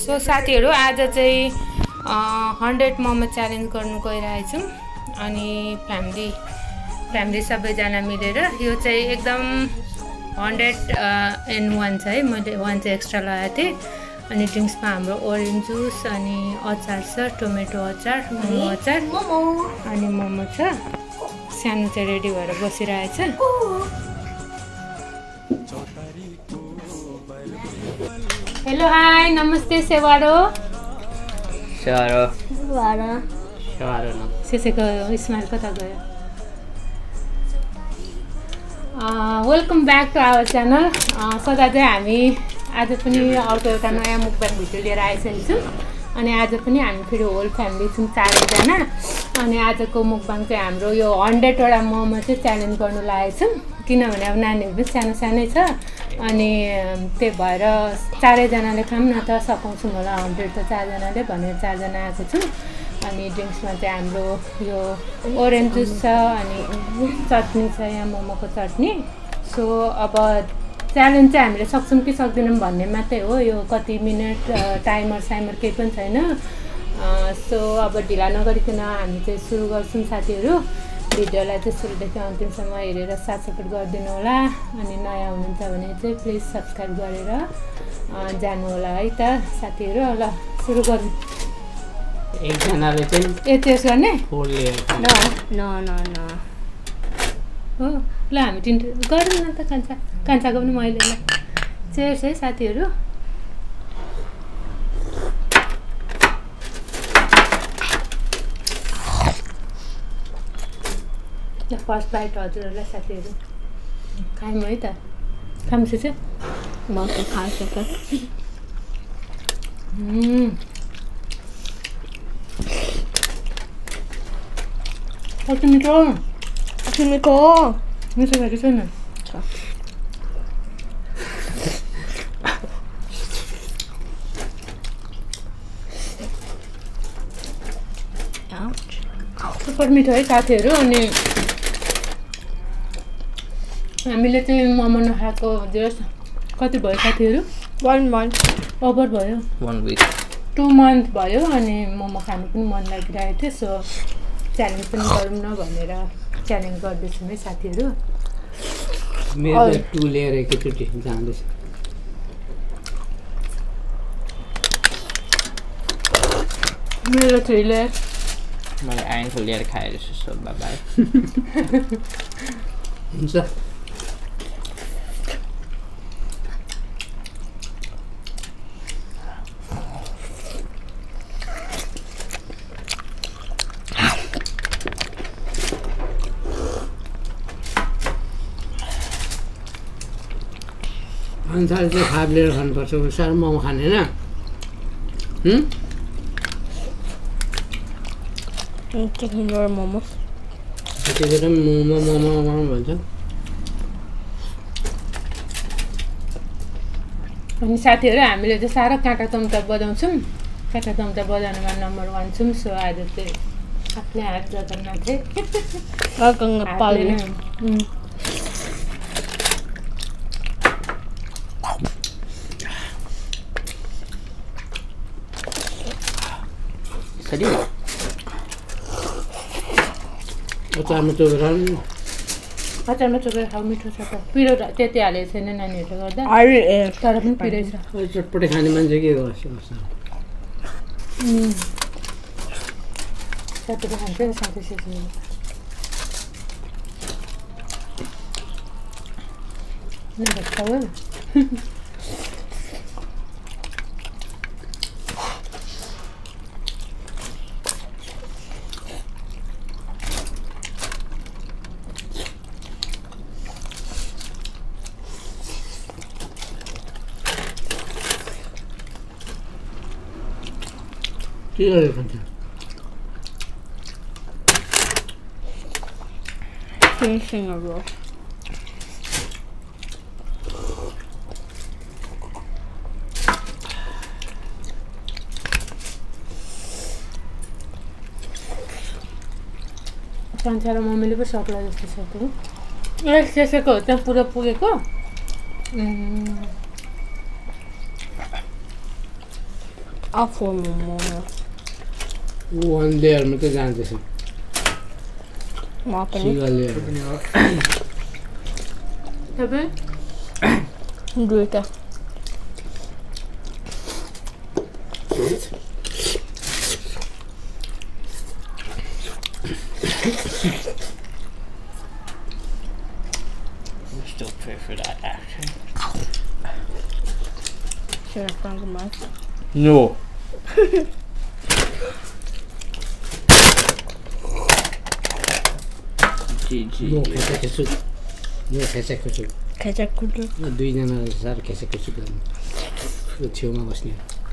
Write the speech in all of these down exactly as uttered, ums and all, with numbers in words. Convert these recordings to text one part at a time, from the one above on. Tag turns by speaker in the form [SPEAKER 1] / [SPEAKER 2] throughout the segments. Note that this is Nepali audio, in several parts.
[SPEAKER 1] सो साथीहरु आज चाहिँ हन्ड्रेड मोमो च्यालेन्ज गर्नु गइरहेछौं अनि फ्यामिली फ्यामिली सबैजना मिलेर यो चाहिँ एकदम हन्ड्रेड एन वान छ है मैले वान चाहिँ एक्स्ट्रा लगाएको थिएँ अनि ड्रिङ्क्समा हाम्रो ओरेन्ज जुस अनि अचार छ टोमेटो अचार मोमो अचार अनि मोमो छ सानो चाहिँ रेडी भएर बसिरहेछ हेलो हाई नमस्ते सेवारो
[SPEAKER 2] सेवारो
[SPEAKER 3] सेवारो
[SPEAKER 2] सेवारो न
[SPEAKER 1] सेसेको स्माइल कता गयो welcome back to our channel सदा चाहिँ हामी आज पनि अर्को एउटा नयाँ मुकबाङ भिडियो लिएर आइसकेको छौँ अनि आज पनि हामी फेरि होल फ्यामिली छौँ चारैजना अनि आजको मुकबाङ चाहिँ हाम्रो यो हन्ड्रेडवटा मोमो चाहिँ च्यालेन्ज गर्नु लागेको छौँ किनभने अब नानीहरू पनि सानो सानै छ अनि त्यही भएर चारैजनाले खाऊँ न त सकाउँछौँ होला हन्ड्रेड त चारजनाले भनेर चारजना आएको छौँ अनि ड्रिङ्क्समा चाहिँ हाम्रो यो ओरेन्ज जुस छ अनि चटनी छ यहाँ मोमोको चटनी सो अब च्यालेन्ज चाहिँ हामीले सक्छौँ कि सक्दैनौँ भन्ने मात्रै हो यो कति मिनट टाइमर साइमर केही पनि छैन सो अब ढिला नगरिकन हामी चाहिँ सुरु गर्छौँ साथीहरू भिडियोलाई चाहिँ सुरुदेखि अन्तिमसम्म हेरेर साथ सपोर्ट गरिदिनु होला अनि नयाँ हुनुहुन्छ भने चाहिँ प्लिज सब्सक्राइब गरेर जानु होला है त साथीहरू ल सुरु गरौँ
[SPEAKER 2] एकजनाले चाहिँ
[SPEAKER 1] ए त्यस गर्ने
[SPEAKER 2] ल
[SPEAKER 3] न न न
[SPEAKER 1] हो ल हामी तिन गरौँ न त कान्छा कान्छाको पनि मैले ल चेयर्स है साथीहरू फर्स्ट बाइट हजुरहरूलाई साथीहरू खायौँ है त खाम्छु चाहिँ
[SPEAKER 3] म त खाइसकेँ
[SPEAKER 1] कति मिठो
[SPEAKER 3] कति मिठो
[SPEAKER 1] मिठो भएको छैन सुपर मिठो है साथीहरू अनि हामीले चाहिँ मोमो नखाएको धेरै कति भयो साथीहरू
[SPEAKER 3] वान मन्थ
[SPEAKER 1] ओभर भयो
[SPEAKER 2] वान विक
[SPEAKER 1] टु मन्थ भयो अनि मोमो खानु पनि मन लागिरहेको थियो सो च्यालेन्ज पनि गरौँ न भनेर च्यालेन्ज गर्दैछौँ है साथीहरू
[SPEAKER 2] मेरो टु लिएर एकैचोटि जाँदैछ
[SPEAKER 1] मेरो थ्री लेयर
[SPEAKER 2] मैले आइनको लिएर खाएर सो बाई हुन्छ अनुसार चाहिँ खाब लिएर खानुपर्छ साह्रो मोमो खाने होइन
[SPEAKER 3] चिकन र मोमो
[SPEAKER 2] त्यतिखेर पनि मोमो मोमो मोमो भन्छ
[SPEAKER 1] अनि साथीहरू हामीले चाहिँ साह्रो काँटा चम्चा बजाउँछौँ काँटा चम्चा बजाउनुमा नम्बर वान छौँ सो आज चाहिँ आफ्नै हात जगन्नाथ चाहिँ
[SPEAKER 2] सरी अचारमा चोकेर
[SPEAKER 1] अचारमा चोकेर खाऊ मिठो छ त पिरो त्यति हालेको छैन नानीहरूले गर्दा तर पनि पिरै छ
[SPEAKER 2] चटपटे खाने मान्छे के गर्छ
[SPEAKER 1] चटपटे खान्छ साथै साथै
[SPEAKER 2] के गरेर खान्छ
[SPEAKER 3] फिनिसिङहरू
[SPEAKER 1] कान्छा र मम्मीले पो सक्ला जस्तो छ त एक सेसेको हो त्यहाँ पुरा पुगेको
[SPEAKER 3] Awful momo.
[SPEAKER 2] वान लेयरमा त जाँदैछ
[SPEAKER 3] म पनि
[SPEAKER 2] सिंगल लेयर
[SPEAKER 1] तपाईँ
[SPEAKER 3] दुईटा
[SPEAKER 2] Still pay for that action.
[SPEAKER 3] Should I find the mic?
[SPEAKER 2] No. म खेसेको छु म खेसेको छु
[SPEAKER 3] खेचेकुटु
[SPEAKER 2] दुईजना साह्रो खेसेको छु यो छेउमा बस्ने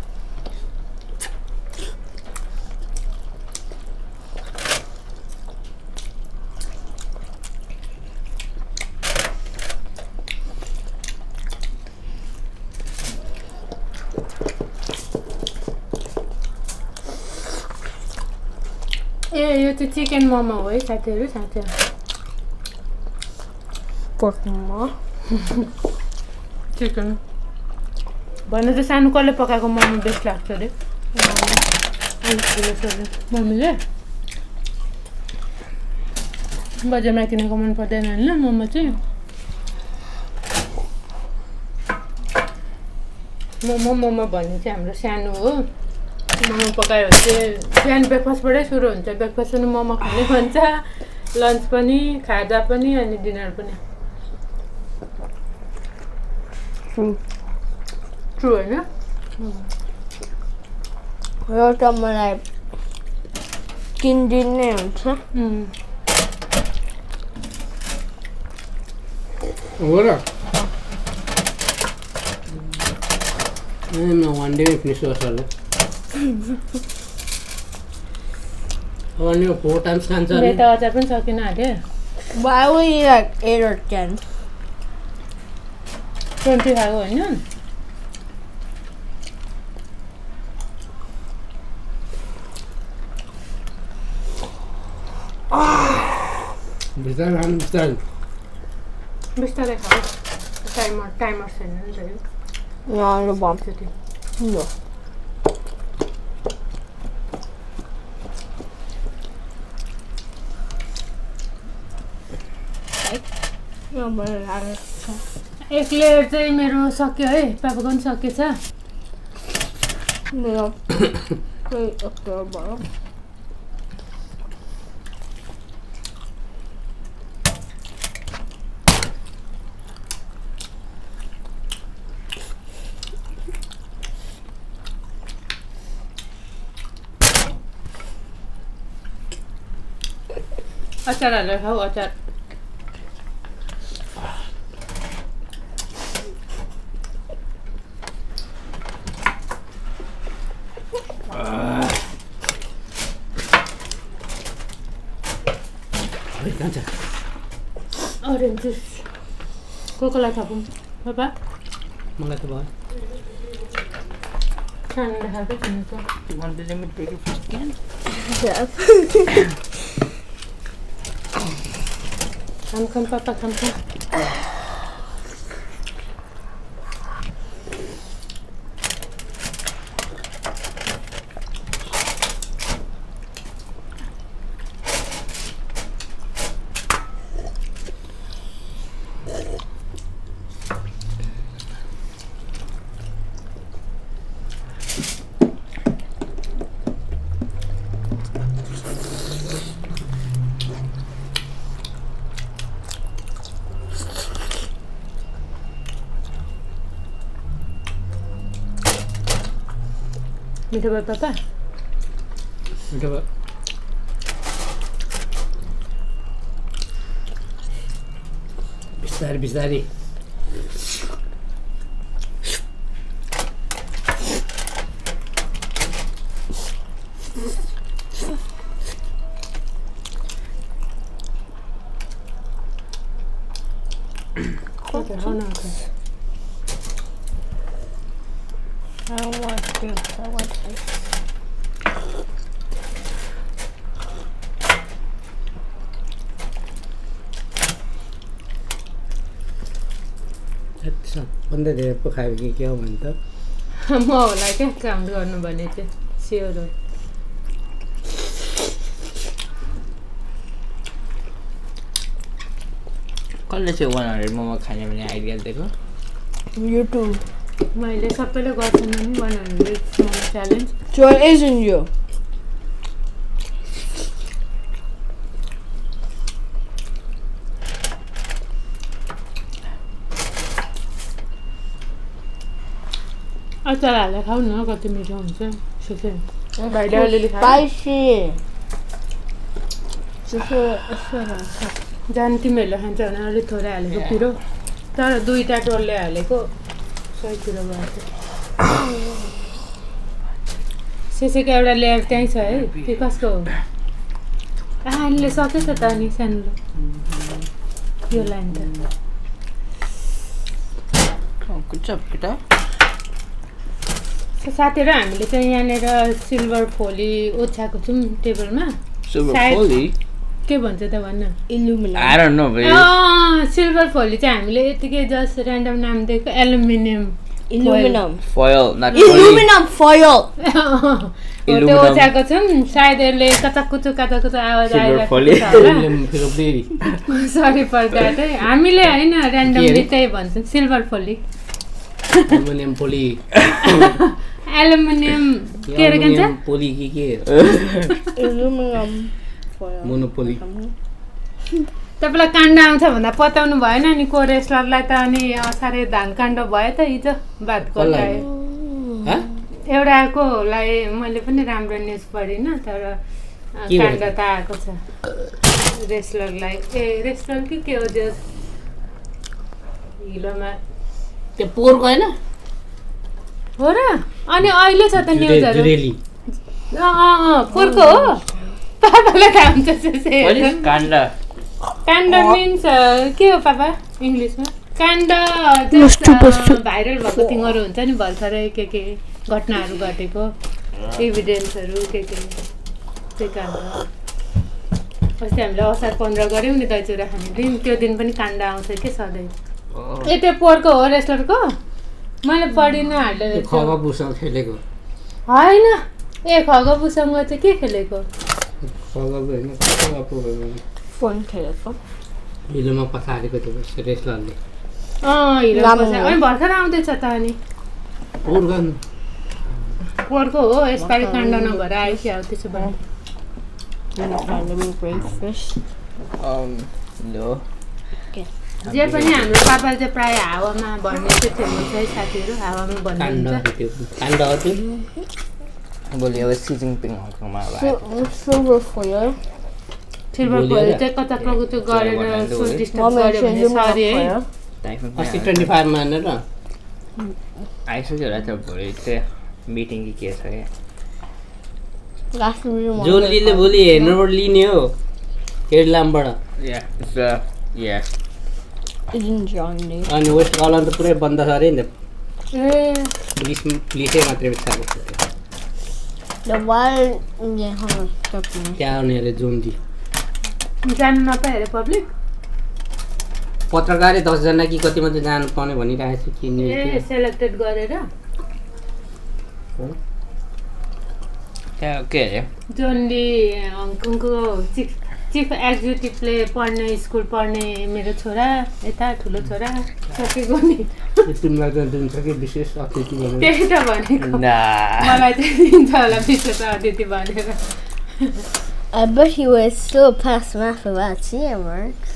[SPEAKER 1] ए यो चाहिँ चिकन मोमो हो है साथीहरू साथीहरू
[SPEAKER 3] pork momo.
[SPEAKER 1] चिकन भन त सानो कसले पकाएको मोमो बेस्ट लाग्छ अरे मम्मीले बजारमा किनेको मन पर्दैन होइन मोमो चाहिँ मोमो मोमो भन्ने चाहिँ हाम्रो सानो हो मोमो पकायो भने चाहिँ बिहान ब्रेकफास्टबाटै सुरु हुन्छ ब्रेकफास्ट पनि मोमो खाने भन्छ लन्च पनि खाजा पनि अनि डिनर पनि ट्रु होइन
[SPEAKER 3] यो त मलाई तिन दिन नै हुन्छ
[SPEAKER 2] हो र म वान डे फिनिस गर्छ होला अनि यो फोर टाइम्स खान्छ
[SPEAKER 1] मेरो त अचार पनि सकिन आँट्यो
[SPEAKER 3] But I will eat like eight or ten.
[SPEAKER 1] Twenty खाएको होइन
[SPEAKER 2] बिस्तारै खानु बिस्तारै
[SPEAKER 1] बिस्तारै खाऊ टाइमर टाइमर छैन नि त यो
[SPEAKER 3] No, no bomb.
[SPEAKER 1] त्यति
[SPEAKER 3] No. No, but I
[SPEAKER 1] एक लेयर चाहिँ मेरो सक्यो है पापाको पनि सकेछ
[SPEAKER 3] No. Wait, up there, bottom.
[SPEAKER 1] अचार हालेर खाऊ अचार Orange juice. Coconut थपौँ पापा
[SPEAKER 2] मलाई त भयो
[SPEAKER 1] खानु खाएको छैन त
[SPEAKER 2] You want the lemon take it first again?
[SPEAKER 3] Yes.
[SPEAKER 1] खाम खाम पापा खाम खाम मिठो भयो पापा
[SPEAKER 2] मिठो भयो बिस्तारै बिस्तारै
[SPEAKER 1] Okay, hold on, okay.
[SPEAKER 3] I don't want this. I want this.
[SPEAKER 2] सबभन्दा धेरै पो खायो कि क्या हो भने त
[SPEAKER 1] म होला क्या काउन्ट गर्नु भने चाहिँ स्योर हो।
[SPEAKER 4] कसले चाहिँ one hundred मोमो खाने भने आइडिया दिएको?
[SPEAKER 3] YouTube.
[SPEAKER 1] मैले सबैले गर्छन् नि one hundred momo challenge.
[SPEAKER 3] So it isn't you.
[SPEAKER 1] अचार हालेर खाऊ न कति मिठो हुन्छ। सुके भाइले अलिअलि खा।
[SPEAKER 3] Spicy. Just a
[SPEAKER 1] जान तिमीहरूले खान्छ भने अलिक थोरै हालेको पिरो, तर दुईवटा टोलले हालेको सही पिरो भएको। सेसेको एउटा लेयर त्यहीँ छ है, त्यो कसको हो? आनीले सकेछ त अनि सानो यो लाइन त।
[SPEAKER 4] Good job, केटा।
[SPEAKER 1] साथीहरू हामीले चाहिँ यहाँनिर सिल्भर फोली ओछ्याएको छौँ टेबलमा।
[SPEAKER 4] Silver
[SPEAKER 1] सायद-
[SPEAKER 4] folie?
[SPEAKER 1] के भन्छ त भन्न?
[SPEAKER 3] Illuminati.
[SPEAKER 4] I don't know, but
[SPEAKER 1] अँ, सिल्भर फोली चाहिँ हामीले यतिकै जस्ट ऱ्यान्डम नाम दिएको aluminium
[SPEAKER 3] Aluminum.
[SPEAKER 4] foil, not folie.
[SPEAKER 3] Aluminum foil.
[SPEAKER 1] हो त्यो
[SPEAKER 4] Aluminum.
[SPEAKER 1] ओछ्याएको छौँ। सायद यसले कचाकुचु कचाकुचु आवाज
[SPEAKER 4] Silver
[SPEAKER 1] आइरहेको
[SPEAKER 4] folie.
[SPEAKER 1] छ होला।
[SPEAKER 2] Aluminum फिर बेरी
[SPEAKER 1] सरी फर द्याट है। हामीले होइन ऱ्यान्डमली त्यही भन्छौँ सिल्भर फोली।
[SPEAKER 2] एल्युमिनियम पोली
[SPEAKER 1] एल्युमिनियम के अरे भन्छ?
[SPEAKER 2] एल्युमिनियम पोली के के
[SPEAKER 3] Aluminum foil.
[SPEAKER 2] मोनोपोली
[SPEAKER 1] तपाईँलाई काण्ड आउँछ भन्दा पताउनु भएन नि को रेस्लरलाई त अनि असारे धान काण्ड भयो त हिजो बात
[SPEAKER 2] कसलाई?
[SPEAKER 1] गर्दा
[SPEAKER 2] हाँ?
[SPEAKER 1] एउटाकोलाई मैले पनि राम्रो न्युज पढिनँ तर अँ,
[SPEAKER 2] के
[SPEAKER 1] काण्ड
[SPEAKER 2] भन्छ?
[SPEAKER 1] त आएको छ रेस्लरलाई। ए रेस्लर कि के हो त्यो हिलोमा
[SPEAKER 2] त्यो पोरको हैन
[SPEAKER 1] हो र? अनि अहिले छ त न्युजहरू।
[SPEAKER 2] जुरेली
[SPEAKER 1] अँ अँ अँ पोरको हो। पापालाई थाहा हुन्छ त्यसै।
[SPEAKER 4] What is kanda?
[SPEAKER 1] काण्ड मिन्स के हो पापा इङ्ग्लिसमा? काण्ड भाइरल भएको थिङहरू हुन्छ नि भर्खरै के के घटनाहरू घटेको एभिडेन्सहरू के के त्यही काण्ड। अस्ति हामीले असार पन्ध्र गऱ्यौँ नि दही चिउरा खाने दिन, त्यो दिन पनि काण्ड आउँछ कि सधैँ। ए त्यो पोरको हो रेस्लरको? मैले पढिनँ हालेर
[SPEAKER 2] त्यो खगबुसँग खेलेको
[SPEAKER 1] होइन। ए खगबुसँग चाहिँ के खेलेको?
[SPEAKER 2] खगबु हैन खगबु
[SPEAKER 3] Phone telephone.
[SPEAKER 2] हिलोमा पछारेको त्यो रेस्लरले
[SPEAKER 1] अँ हिरो
[SPEAKER 3] लामो
[SPEAKER 1] पछाडि
[SPEAKER 3] हो।
[SPEAKER 1] अनि भर्खर आउँदैछ त अनि
[SPEAKER 2] पोरगन
[SPEAKER 1] पोरको हो। यसपालि काण्ड नभएर आयो कि अब त्यसो भए
[SPEAKER 3] Incredible breakfast.
[SPEAKER 4] Um, no.
[SPEAKER 1] जे पनि हाम्रो पापा चाहिँ प्राय हावामा भन्ने चाहिँ फेमस है साथीहरू, हावामा भन्ने
[SPEAKER 2] काण्ड
[SPEAKER 1] हुन्छ।
[SPEAKER 2] त्यो काण्ड हो त्यो
[SPEAKER 4] भोलि अब सिजिङ पिङ हकमा
[SPEAKER 3] So, silver foil.
[SPEAKER 1] सिल्भर
[SPEAKER 2] भोलि
[SPEAKER 1] फोइल
[SPEAKER 2] आएर?
[SPEAKER 1] चाहिँ कता कता गरेर
[SPEAKER 4] बनाइदिनु
[SPEAKER 1] सो
[SPEAKER 4] है।
[SPEAKER 1] डिस्टर्ब
[SPEAKER 3] Mom
[SPEAKER 1] गर्यो
[SPEAKER 3] mentioned
[SPEAKER 1] भने सरी है।
[SPEAKER 3] aluminum foil.
[SPEAKER 2] अस्ति ट्वेन्टी फाइभमा होइन र
[SPEAKER 4] आइसक्यो होला त भोलि चाहिँ मिटिङ कि के छ क्या
[SPEAKER 3] Last week we
[SPEAKER 2] जोलीले भोलि हेर्नुबाट लिने हो हेडलामबाट
[SPEAKER 4] या या
[SPEAKER 3] Isn't Johnny?
[SPEAKER 2] अनि वेस्ट कलन त पुरै बन्द छ अरे नि त
[SPEAKER 1] ए
[SPEAKER 2] पुलिस पुलिसै मात्रै बिचाएको छ त्यो।
[SPEAKER 3] The wild. Yeah, hold on. Stop me.
[SPEAKER 2] त्यहाँ आउने अरे जोन्जी
[SPEAKER 1] जानु नपाए अरे पब्लिक।
[SPEAKER 2] पत्रकारै दसजना कि कति मात्रै जानु पाउने भनिरहेको छु कि
[SPEAKER 1] ए
[SPEAKER 2] न्युज
[SPEAKER 1] सेलेक्टेड गरेर
[SPEAKER 4] त्यहाँ के अरे
[SPEAKER 1] जोनले हङकङको चिफ चिफ एक्जिक्युटिभले पढ्ने स्कुल पढ्ने मेरो छोरा यता ठुलो छोरा सकेको नि
[SPEAKER 2] तिमीलाई त दिन्छ कि विशेष अतिथि भनेर
[SPEAKER 1] त्यही त भनेको।
[SPEAKER 4] ना
[SPEAKER 1] मलाई चाहिँ दिन्छ होला विशेष अतिथि भनेर।
[SPEAKER 3] I bet he was still past math without seeing marks.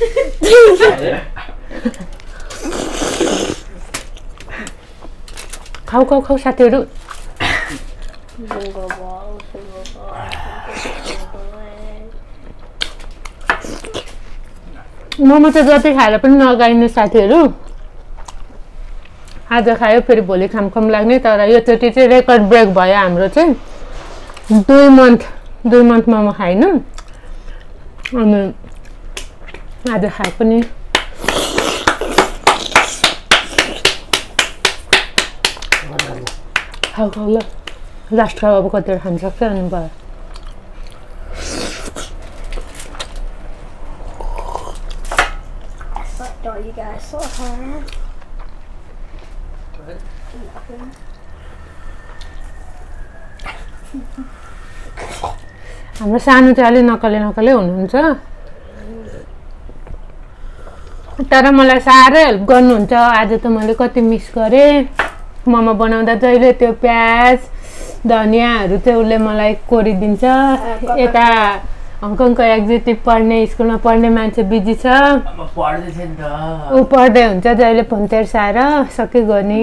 [SPEAKER 1] खाऊ खाऊ खाऊ साथीहरू।
[SPEAKER 3] Bingo ball, bingo ball, bingo ball.
[SPEAKER 1] Momo चाहिँ जति खाएर पनि नगाइने साथीहरू। आज खायो फेरि भोलि खामखम लाग्ने, तर योचोटि चाहिँ रेकर्ड ब्रेक भयो हाम्रो चाहिँ। दुई मन्थ दुई मन्थ मोमो खाएन अनि आज खाए पनि। खाऊ खाऊ ल लास्ट खाऊ अब कतिवटा खान सक्छ अनि भयो।
[SPEAKER 3] What are you guys so hard? Nothing.
[SPEAKER 1] हाम्रो सानो चाहिँ अलि नकले नकले हुनुहुन्छ तर मलाई साह्रै हेल्प गर्नुहुन्छ आज त मैले कति मिस गरेँ मोमो बनाउँदा जहिले त्यो प्याज धनियाँहरू चाहिँ उसले मलाई कोरिदिन्छ यता हङकङको एक्जिक्युटिभ पढ्ने स्कुलमा पढ्ने मान्छे बिजी छ ऊ पढ्दै हुन्छ जहिले फोन तेर्साएर सके गर्ने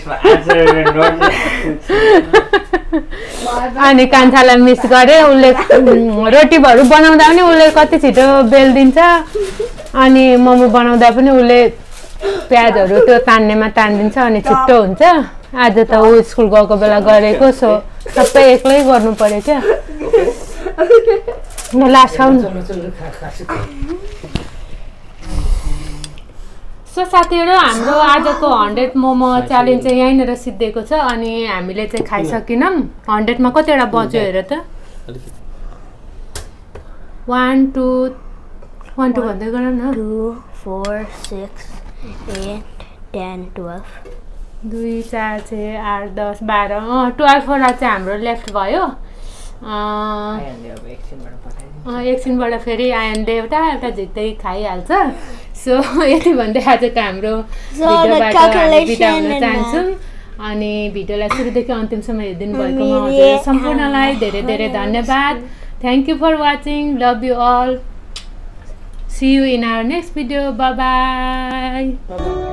[SPEAKER 1] अनि कान्छालाई मिस गरेँ उसले रोटीहरू बनाउँदा पनि उसले कति छिटो बेलिदिन्छ अनि मोमो बनाउँदा पनि उसले प्याजहरू त्यो तान्नेमा तानिदिन्छ अनि छिट्टो हुन्छ आज त ऊ स्कुल गएको बेला गरेको सो सबै एक्लै गर्नु पर्यो क्या लास्ट खाउनु सो साथीहरू हाम्रो आजको हन्ड्रेड मोमो च्यालेन्ज चाहिँ यहीँनिर सिद्धिएको छ अनि हामीले चाहिँ खाइसकेनौँ हन्ड्रेडमा कतिवटा बज्यो हेर त वान टू वान टू भन्दै गर न
[SPEAKER 3] two four six eight ten twelve
[SPEAKER 1] दुई चार छ आठ दस बाह्र अँ टुवेल्भवटा चाहिँ हाम्रो लेफ्ट भयो एकछिनबाट फेरि आयनले एउटा एउटा झिक्दै खाइहाल्छ सो यति भन्दै आजको हाम्रो भिडियोबाट हामी बिदा हुन चाहन्छौँ अनि भिडियोलाई सुरुदेखि अन्तिमसम्म हेरिदिनु भएकोमा हजुर सम्पूर्णलाई धेरै धेरै धन्यवाद thank you for watching love you all see you in our next video bye by